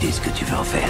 Qu'est-ce que tu veux en faire?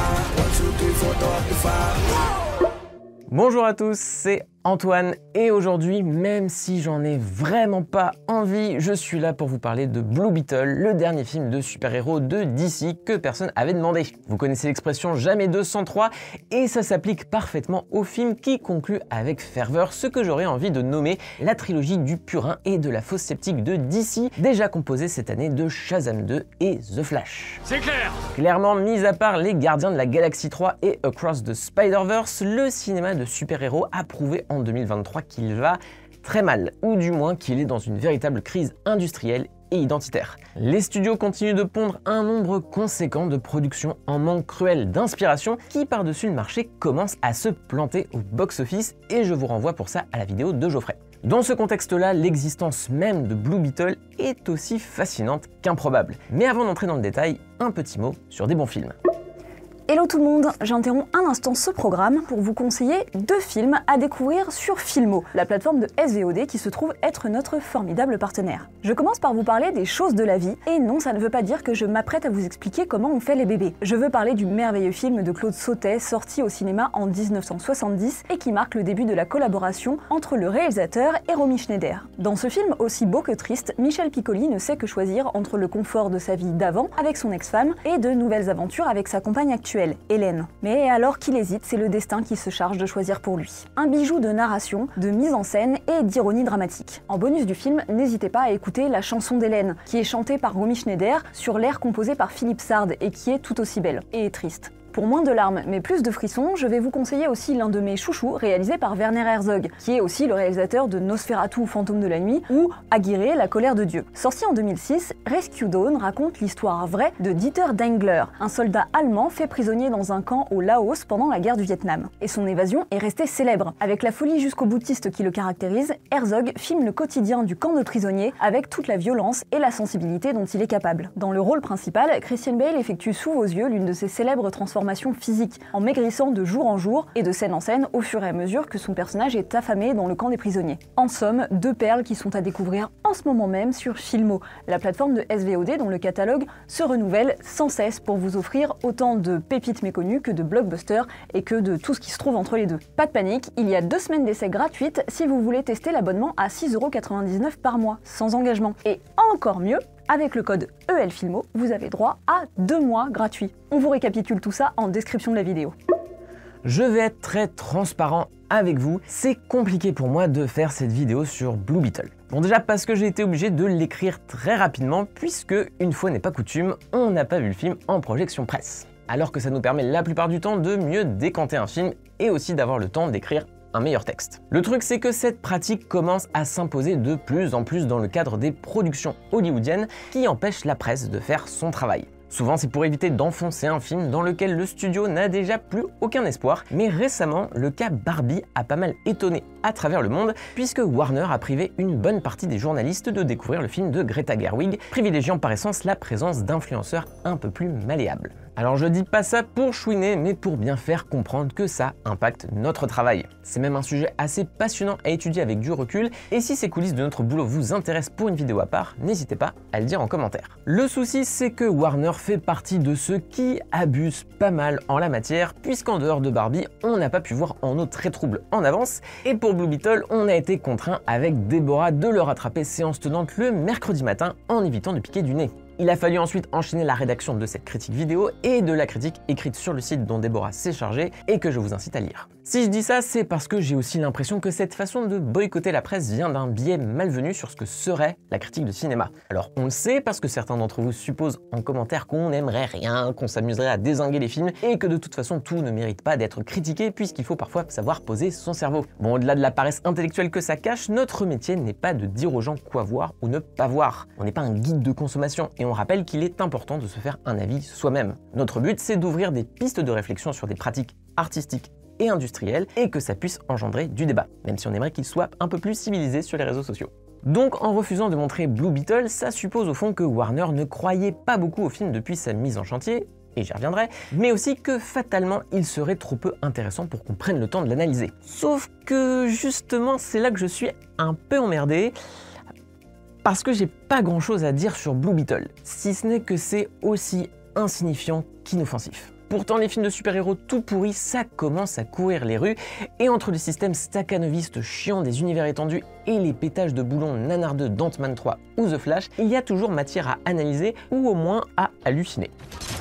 Bonjour à tous, c'est Antoine et aujourd'hui, même si j'en ai vraiment pas envie, je suis là pour vous parler de Blue Beetle, le dernier film de super-héros de DC que personne avait demandé. Vous connaissez l'expression jamais 2 sans 3 et ça s'applique parfaitement au film qui conclut avec ferveur ce que j'aurais envie de nommer la trilogie du purin et de la fausse sceptique de DC, déjà composée cette année de Shazam 2 et The Flash. C'est clair! Clairement, mis à part les Gardiens de la Galaxie 3 et Across the Spider-Verse, le cinéma de super-héros a prouvé en 2023 qu'il va très mal, ou du moins qu'il est dans une véritable crise industrielle et identitaire. Les studios continuent de pondre un nombre conséquent de productions en manque cruel d'inspiration qui, par-dessus le marché, commencent à se planter au box-office et je vous renvoie pour ça à la vidéo de Geoffrey. Dans ce contexte-là, l'existence même de Blue Beetle est aussi fascinante qu'improbable. Mais avant d'entrer dans le détail, un petit mot sur des bons films. Hello tout le monde, j'interromps un instant ce programme pour vous conseiller 2 films à découvrir sur Filmo, la plateforme de SVOD qui se trouve être notre formidable partenaire. Je commence par vous parler des choses de la vie, et non, ça ne veut pas dire que je m'apprête à vous expliquer comment on fait les bébés. Je veux parler du merveilleux film de Claude Sautet, sorti au cinéma en 1970 et qui marque le début de la collaboration entre le réalisateur et Romy Schneider. Dans ce film aussi beau que triste, Michel Piccoli ne sait que choisir entre le confort de sa vie d'avant avec son ex-femme et de nouvelles aventures avec sa compagne actuelle, Hélène. Mais alors qu'il hésite, c'est le destin qui se charge de choisir pour lui. Un bijou de narration, de mise en scène et d'ironie dramatique. En bonus du film, n'hésitez pas à écouter la chanson d'Hélène, qui est chantée par Romy Schneider sur l'air composé par Philippe Sard et qui est tout aussi belle et triste. Pour moins de larmes mais plus de frissons, je vais vous conseiller aussi l'un de mes chouchous réalisé par Werner Herzog, qui est aussi le réalisateur de Nosferatu, Fantôme de la nuit ou Aguirre, la colère de Dieu. Sorti en 2006, Rescue Dawn raconte l'histoire vraie de Dieter Dengler, un soldat allemand fait prisonnier dans un camp au Laos pendant la guerre du Vietnam. Et son évasion est restée célèbre. Avec la folie jusqu'au boutiste qui le caractérise, Herzog filme le quotidien du camp de prisonniers avec toute la violence et la sensibilité dont il est capable. Dans le rôle principal, Christian Bale effectue sous vos yeux l'une de ses célèbres transformations physique, en maigrissant de jour en jour et de scène en scène au fur et à mesure que son personnage est affamé dans le camp des prisonniers. En somme, 2 perles qui sont à découvrir en ce moment même sur Filmo, la plateforme de SVOD dont le catalogue se renouvelle sans cesse pour vous offrir autant de pépites méconnues que de blockbusters et que de tout ce qui se trouve entre les deux. Pas de panique, il y a 2 semaines d'essai gratuites si vous voulez tester l'abonnement à 6,99 € par mois, sans engagement. Et encore mieux, avec le code ELFILMO, vous avez droit à 2 mois gratuits. On vous récapitule tout ça en description de la vidéo. Je vais être très transparent avec vous, c'est compliqué pour moi de faire cette vidéo sur Blue Beetle. Bon, déjà parce que j'ai été obligé de l'écrire très rapidement puisque, une fois n'est pas coutume, on n'a pas vu le film en projection presse. Alors que ça nous permet la plupart du temps de mieux décanter un film et aussi d'avoir le temps d'écrire un meilleur texte. Le truc, c'est que cette pratique commence à s'imposer de plus en plus dans le cadre des productions hollywoodiennes qui empêchent la presse de faire son travail. Souvent, c'est pour éviter d'enfoncer un film dans lequel le studio n'a déjà plus aucun espoir, mais récemment, le cas Barbie a pas mal étonné à travers le monde, puisque Warner a privé une bonne partie des journalistes de découvrir le film de Greta Gerwig, privilégiant par essence la présence d'influenceurs un peu plus malléables. Alors je dis pas ça pour chouiner, mais pour bien faire comprendre que ça impacte notre travail. C'est même un sujet assez passionnant à étudier avec du recul, et si ces coulisses de notre boulot vous intéressent pour une vidéo à part, n'hésitez pas à le dire en commentaire. Le souci, c'est que Warner fait partie de ceux qui abusent pas mal en la matière, puisqu'en dehors de Barbie, on n'a pas pu voir en eau très trouble en avance, et pour Blue Beetle, on a été contraint avec Déborah de le rattraper séance tenante le mercredi matin en évitant de piquer du nez. Il a fallu ensuite enchaîner la rédaction de cette critique vidéo et de la critique écrite sur le site dont Déborah s'est chargée et que je vous incite à lire. Si je dis ça, c'est parce que j'ai aussi l'impression que cette façon de boycotter la presse vient d'un biais malvenu sur ce que serait la critique de cinéma. Alors on le sait parce que certains d'entre vous supposent en commentaire qu'on n'aimerait rien, qu'on s'amuserait à dézinguer les films et que de toute façon tout ne mérite pas d'être critiqué puisqu'il faut parfois savoir poser son cerveau. Bon, au-delà de la paresse intellectuelle que ça cache, notre métier n'est pas de dire aux gens quoi voir ou ne pas voir. On n'est pas un guide de consommation et on rappelle qu'il est important de se faire un avis soi-même. Notre but, c'est d'ouvrir des pistes de réflexion sur des pratiques artistiques et industrielles et que ça puisse engendrer du débat, même si on aimerait qu'il soit un peu plus civilisé sur les réseaux sociaux. Donc en refusant de montrer Blue Beetle, ça suppose au fond que Warner ne croyait pas beaucoup au film depuis sa mise en chantier, et j'y reviendrai, mais aussi que fatalement il serait trop peu intéressant pour qu'on prenne le temps de l'analyser. Sauf que justement c'est là que je suis un peu emmerdé, parce que j'ai pas grand chose à dire sur Blue Beetle, si ce n'est que c'est aussi insignifiant qu'inoffensif. Pourtant, les films de super-héros tout pourris, ça commence à courir les rues, et entre le système stakhanoviste chiant des univers étendus et les pétages de boulons nanardeux d'Ant-Man 3 ou The Flash, il y a toujours matière à analyser ou au moins à halluciner.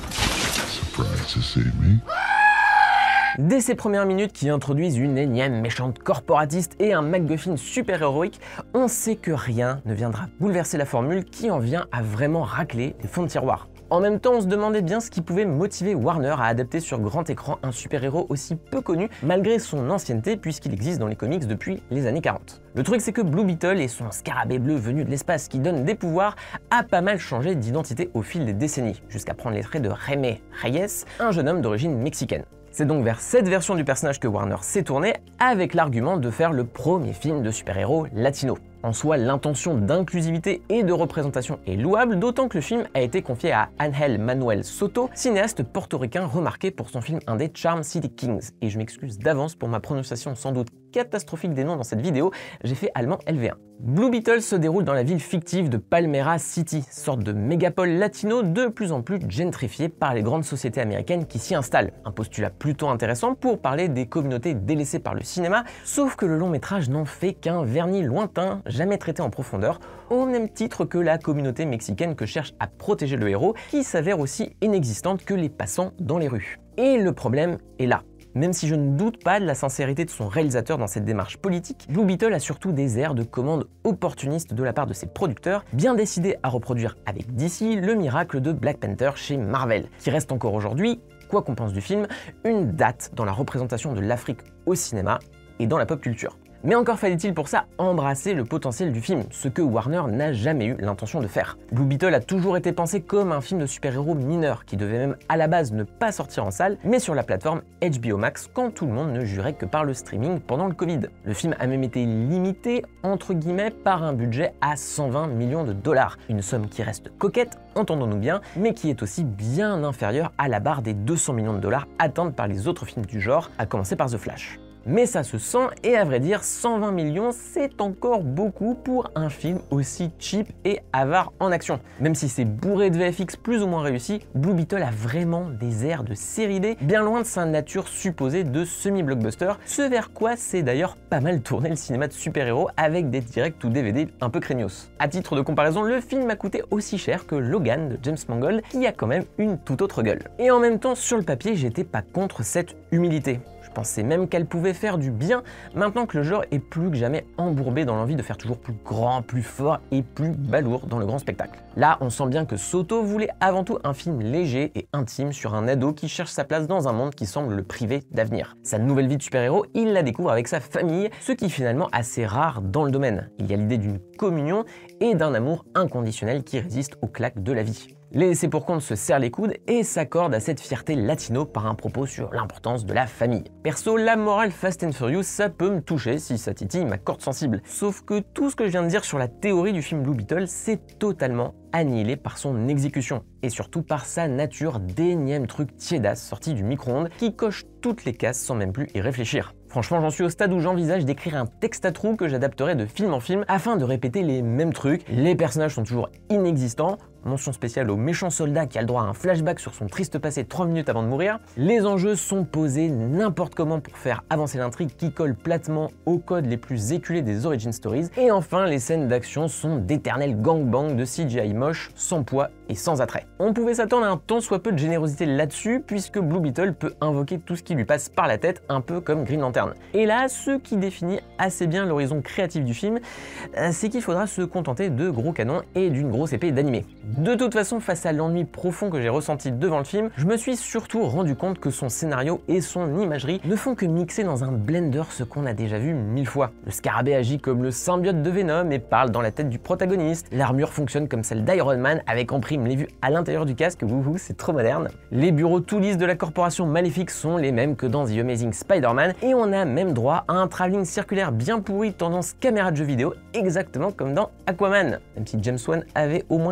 Dès ces premières minutes qui introduisent une énième méchante corporatiste et un MacGuffin super-héroïque, on sait que rien ne viendra bouleverser la formule qui en vient à vraiment racler les fonds de tiroir. En même temps, on se demandait bien ce qui pouvait motiver Warner à adapter sur grand écran un super-héros aussi peu connu malgré son ancienneté puisqu'il existe dans les comics depuis les années 40. Le truc c'est que Blue Beetle et son scarabée bleu venu de l'espace qui donne des pouvoirs a pas mal changé d'identité au fil des décennies, jusqu'à prendre les traits de Jaime Reyes, un jeune homme d'origine mexicaine. C'est donc vers cette version du personnage que Warner s'est tourné avec l'argument de faire le premier film de super-héros latino. En soi, l'intention d'inclusivité et de représentation est louable, d'autant que le film a été confié à Ángel Manuel Soto, cinéaste portoricain remarqué pour son film indé Charm City Kings. Et je m'excuse d'avance pour ma prononciation sans doute catastrophique des noms dans cette vidéo, j'ai fait allemand LV1. Blue Beetle se déroule dans la ville fictive de Palmera City, sorte de mégapole latino de plus en plus gentrifiée par les grandes sociétés américaines qui s'y installent. Un postulat plutôt intéressant pour parler des communautés délaissées par le cinéma, sauf que le long métrage n'en fait qu'un vernis lointain, jamais traité en profondeur, au même titre que la communauté mexicaine que cherche à protéger le héros, qui s'avère aussi inexistante que les passants dans les rues. Et le problème est là. Même si je ne doute pas de la sincérité de son réalisateur dans cette démarche politique, Blue Beetle a surtout des airs de commande opportuniste de la part de ses producteurs, bien décidés à reproduire avec DC le miracle de Black Panther chez Marvel, qui reste encore aujourd'hui, quoi qu'on pense du film, une date dans la représentation de l'Afrique au cinéma et dans la pop culture. Mais encore fallait-il pour ça embrasser le potentiel du film, ce que Warner n'a jamais eu l'intention de faire. Blue Beetle a toujours été pensé comme un film de super-héros mineur, qui devait même à la base ne pas sortir en salle, mais sur la plateforme HBO Max quand tout le monde ne jurait que par le streaming pendant le Covid. Le film a même été limité, entre guillemets, par un budget à 120 millions de dollars, une somme qui reste coquette, entendons-nous bien, mais qui est aussi bien inférieure à la barre des 200 millions de dollars atteinte par les autres films du genre, à commencer par The Flash. Mais ça se sent, et à vrai dire, 120 millions, c'est encore beaucoup pour un film aussi cheap et avare en action. Même si c'est bourré de VFX plus ou moins réussi, Blue Beetle a vraiment des airs de série D, bien loin de sa nature supposée de semi-blockbuster, ce vers quoi c'est d'ailleurs pas mal tourné le cinéma de super-héros avec des directs ou DVD un peu craignos. À titre de comparaison, le film a coûté aussi cher que Logan de James Mangold, qui a quand même une toute autre gueule. Et en même temps, sur le papier, j'étais pas contre cette humilité. Je pensais même qu'elle pouvait faire du bien, maintenant que le genre est plus que jamais embourbé dans l'envie de faire toujours plus grand, plus fort et plus balourd dans le grand spectacle. Là, on sent bien que Soto voulait avant tout un film léger et intime sur un ado qui cherche sa place dans un monde qui semble le priver d'avenir. Sa nouvelle vie de super-héros, il la découvre avec sa famille, ce qui est finalement assez rare dans le domaine. Il y a l'idée d'une communion et d'un amour inconditionnel qui résiste aux claques de la vie. Les laissés pour compte se serrent les coudes et s'accordent à cette fierté latino par un propos sur l'importance de la famille. Perso, la morale Fast and Furious, ça peut me toucher si ça titille ma corde sensible. Sauf que tout ce que je viens de dire sur la théorie du film Blue Beetle, c'est totalement annihilé par son exécution, et surtout par sa nature d'énième truc tiédasse sorti du micro-ondes qui coche toutes les cases sans même plus y réfléchir. Franchement, j'en suis au stade où j'envisage d'écrire un texte à trous que j'adapterai de film en film afin de répéter les mêmes trucs. Les personnages sont toujours inexistants, mention spéciale au méchant soldat qui a le droit à un flashback sur son triste passé 3 minutes avant de mourir. Les enjeux sont posés n'importe comment pour faire avancer l'intrigue qui colle platement aux codes les plus éculés des origin stories. Et enfin, les scènes d'action sont d'éternels gangbang de CGI moche, sans poids et sans attrait. On pouvait s'attendre à un tant soit peu de générosité là-dessus, puisque Blue Beetle peut invoquer tout ce qui lui passe par la tête, un peu comme Green Lantern. Et là, ce qui définit assez bien l'horizon créatif du film, c'est qu'il faudra se contenter de gros canons et d'une grosse épée d'animé. De toute façon, face à l'ennui profond que j'ai ressenti devant le film, je me suis surtout rendu compte que son scénario et son imagerie ne font que mixer dans un blender ce qu'on a déjà vu 1000 fois. Le scarabée agit comme le symbiote de Venom et parle dans la tête du protagoniste. L'armure fonctionne comme celle d'Iron Man avec en prime les vues à l'intérieur du casque, wouhou, c'est trop moderne. Les bureaux tout lisses de la corporation maléfique sont les mêmes que dans The Amazing Spider-Man et on a même droit à un travelling circulaire bien pourri tendance caméra de jeu vidéo, exactement comme dans Aquaman. Même si James Wan avait au moins le mérite d'en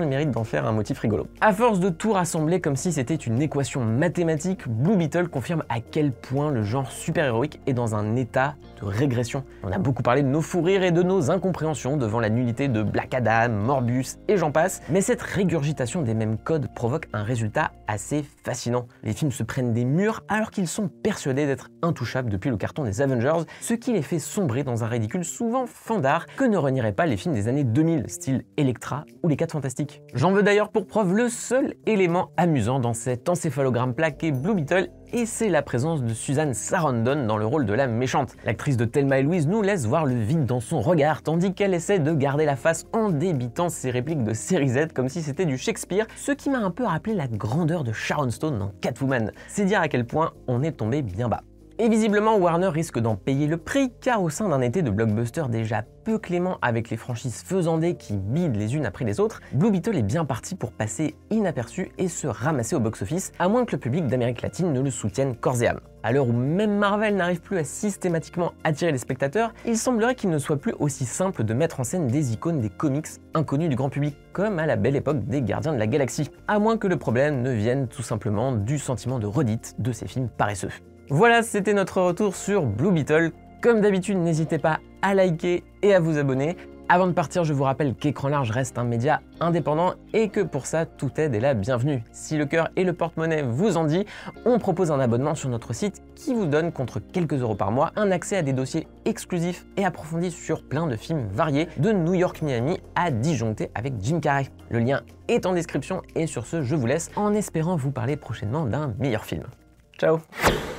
faire un motif rigolo. À force de tout rassembler comme si c'était une équation mathématique, Blue Beetle confirme à quel point le genre super-héroïque est dans un état de régression. On a beaucoup parlé de nos fous rires et de nos incompréhensions devant la nullité de Black Adam, Morbius et j'en passe, mais cette régurgitation des mêmes codes provoque un résultat assez fascinant. Les films se prennent des murs alors qu'ils sont persuadés d'être intouchables depuis le carton des Avengers, ce qui les fait sombrer dans un ridicule souvent fandard que ne renieraient pas les films des années 2000, style Elektra ou Les 4 Fantastiques. J'en veux d'ailleurs pour preuve le seul élément amusant dans cet encéphalogramme plaqué Blue Beetle, et c'est la présence de Susan Sarandon dans le rôle de la méchante. L'actrice de Thelma et Louise nous laisse voir le vide dans son regard, tandis qu'elle essaie de garder la face en débitant ses répliques de série Z comme si c'était du Shakespeare, ce qui m'a un peu rappelé la grandeur de Sharon Stone dans Catwoman. C'est dire à quel point on est tombé bien bas. Et visiblement, Warner risque d'en payer le prix, car au sein d'un été de blockbuster déjà peu clément avec les franchises faisandées qui bident les unes après les autres, Blue Beetle est bien parti pour passer inaperçu et se ramasser au box-office, à moins que le public d'Amérique latine ne le soutienne corps et âme. À l'heure où même Marvel n'arrive plus à systématiquement attirer les spectateurs, il semblerait qu'il ne soit plus aussi simple de mettre en scène des icônes des comics inconnus du grand public, comme à la belle époque des Gardiens de la Galaxie, à moins que le problème ne vienne tout simplement du sentiment de redite de ces films paresseux. Voilà, c'était notre retour sur Blue Beetle. Comme d'habitude, n'hésitez pas à liker et à vous abonner. Avant de partir, je vous rappelle qu'Écran Large reste un média indépendant et que pour ça, toute aide est la bienvenue. Si le cœur et le porte-monnaie vous en dit, on propose un abonnement sur notre site qui vous donne, contre quelques euros par mois, un accès à des dossiers exclusifs et approfondis sur plein de films variés, de New York Miami à disjoncter avec Jim Carrey. Le lien est en description et sur ce, je vous laisse en espérant vous parler prochainement d'un meilleur film. Ciao!